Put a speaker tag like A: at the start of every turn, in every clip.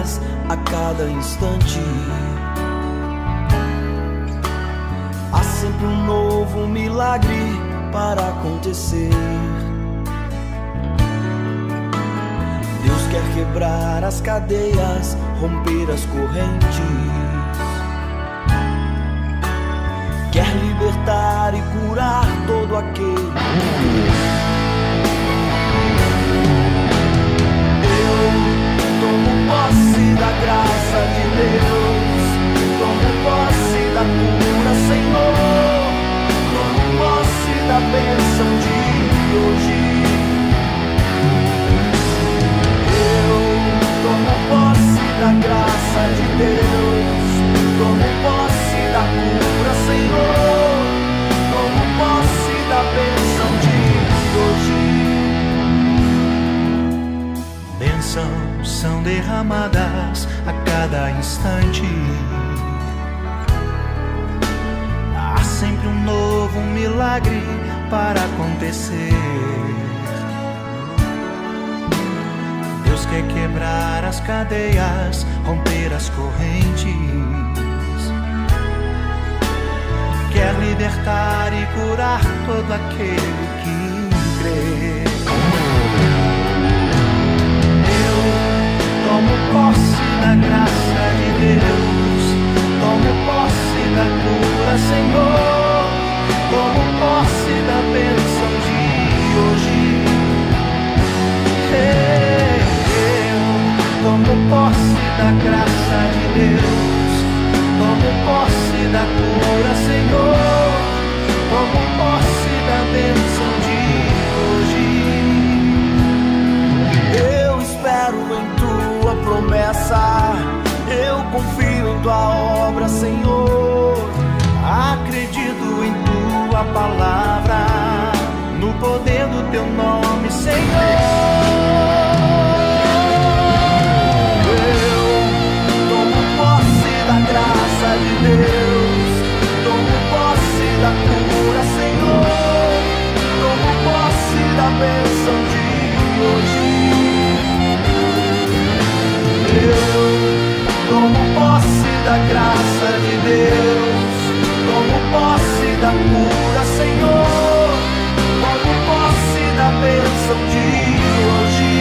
A: cadeias a cada instante. Há sempre um novo milagre para acontecer. Deus quer quebrar as cadeias, romper as correntes. Quer libertar e curar todo aquele Eu tomo posse da graça de Deus, tomo posse da cura, Senhor, tomo posse da bênção de hoje. Eu tomo posse da graça de Deus, tomo posse da cura, Senhor, tomo posse da bênção de hoje.
B: Bênçãos são derramadas a cada instante. Há sempre um novo milagre para acontecer. Deus quer quebrar as cadeias, romper as correntes. Quer libertar e curar todo aquele que crê. Tomo posse da graça de Deus, tomo posse da cura, Senhor, tomo posse da bênção de hoje. Eu tomo posse da graça de Deus, tomo posse da cura, Senhor, tomo posse da bênção de hoje.
A: Eu espero em tua promessa, eu confio em tua obra, Senhor. Acredito em tua palavra, no poder do teu nome, Senhor. Eu tomo posse da graça de Deus, tomo posse da cura, Senhor, tomo posse da bênção de hoje. Eu tomo posse da graça de Deus, tomo posse da cura, Senhor, tomo posse da bênção de hoje.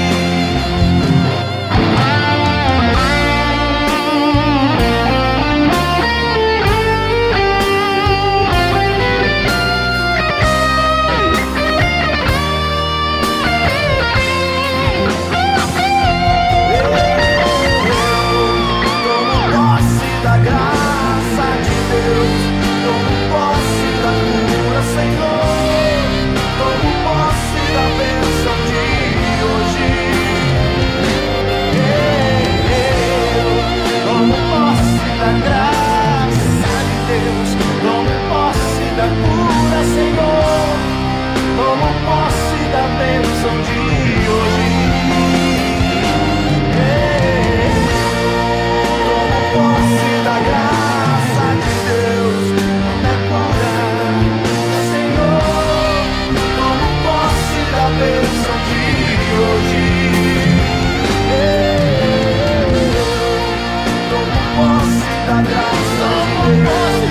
A: Da graça de Deus.